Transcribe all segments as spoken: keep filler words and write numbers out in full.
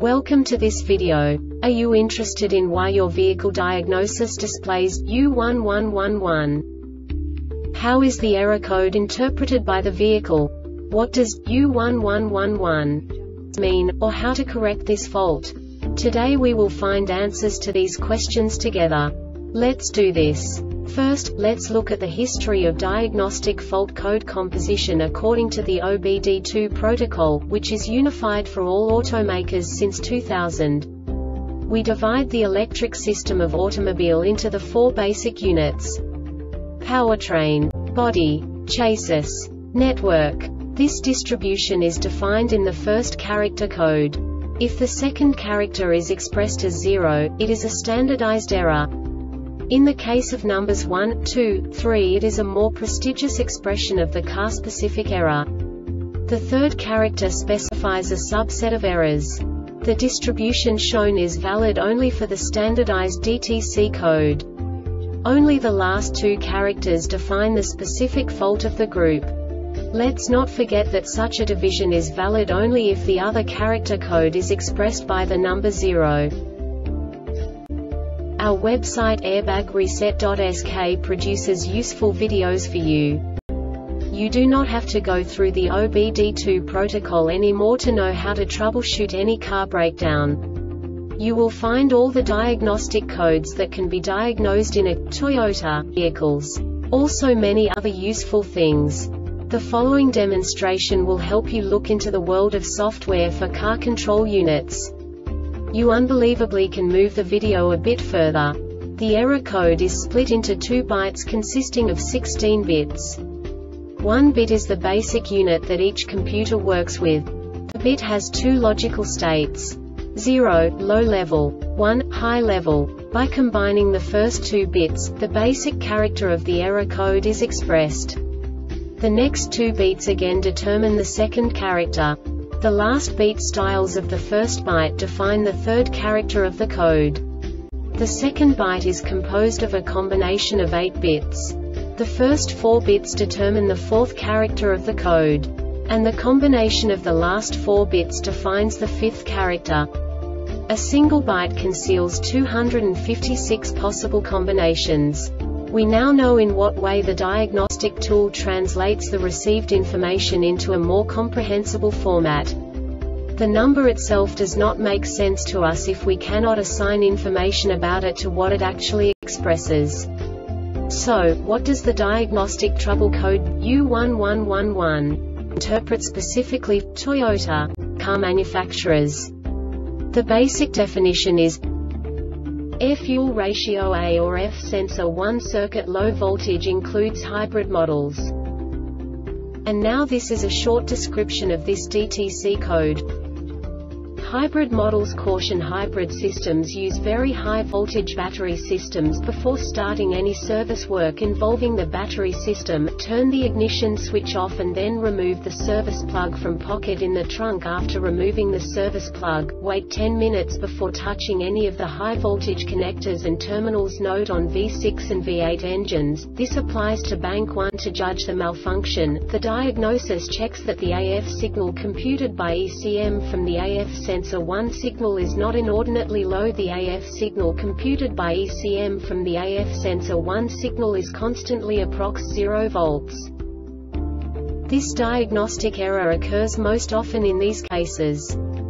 Welcome to this video. Are you interested in why your vehicle diagnosis displays U one one one one? How is the error code interpreted by the vehicle? What does U one one one one mean, or how to correct this fault? Today we will find answers to these questions together. Let's do this. First, let's look at the history of diagnostic fault code composition according to the O B D two protocol, which is unified for all automakers since two thousand. We divide the electric system of automobile into the four basic units: powertrain, body, chassis, network. This distribution is defined in the first character code. If the second character is expressed as zero, it is a standardized error. In the case of numbers one, two, three, it is a more prestigious expression of the car-specific error. The third character specifies a subset of errors. The distribution shown is valid only for the standardized D T C code. Only the last two characters define the specific fault of the group. Let's not forget that such a division is valid only if the other character code is expressed by the number zero. Our website airbag reset dot S K produces useful videos for you. You do not have to go through the O B D two protocol anymore to know how to troubleshoot any car breakdown. You will find all the diagnostic codes that can be diagnosed in a Toyota vehicles. Also many other useful things. The following demonstration will help you look into the world of software for car control units. You unbelievably can move the video a bit further. The error code is split into two bytes consisting of sixteen bits. One bit is the basic unit that each computer works with. The bit has two logical states: zero, low level, one, high level. By combining the first two bits, the basic character of the error code is expressed. The next two beats again determine the second character. The last beat styles of the first byte define the third character of the code. The second byte is composed of a combination of eight bits. The first four bits determine the fourth character of the code. And the combination of the last four bits defines the fifth character. A single byte conceals two hundred fifty-six possible combinations. We now know in what way the diagnostic tool translates the received information into a more comprehensible format. The number itself does not make sense to us if we cannot assign information about it to what it actually expresses. So, what does the diagnostic trouble code U one one one one interpret specifically for Toyota car manufacturers? The basic definition is air fuel ratio A or F sensor one circuit. Low voltage includes hybrid models. And now this is a short description of this D T C code. Hybrid models. Caution: hybrid systems use very high voltage battery systems. Before starting any service work involving the battery system, turn the ignition switch off and then remove the service plug from pocket in the trunk. After removing the service plug, wait ten minutes before touching any of the high voltage connectors and terminals. Note on V six and V eight engines, this applies to bank one. To judge the malfunction, the diagnosis checks that the A F signal computed by E C M from the A F sensor one signal is not inordinately low. The A F signal computed by E C M from the A F sensor one signal is constantly approx zero volts. This diagnostic error occurs most often in these cases: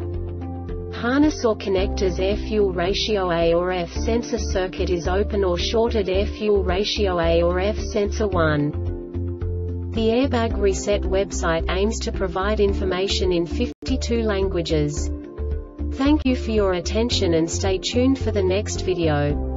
harness or connectors, air fuel ratio A or F sensor circuit is open or shorted, air fuel ratio A or F sensor one. The Airbag Reset website aims to provide information in fifty-two languages. Thank you for your attention and stay tuned for the next video.